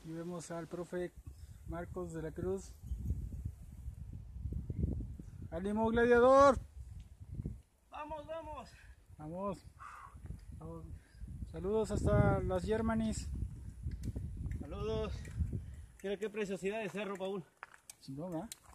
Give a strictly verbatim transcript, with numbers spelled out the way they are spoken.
Y vemos al profe Marcos de la Cruz. ¡Ánimo, gladiador! ¡Vamos, vamos! Vamos. Vamos. Saludos hasta las Germanis. Saludos. Mira qué preciosidad de cerro, Paul. Chingón, ¿eh?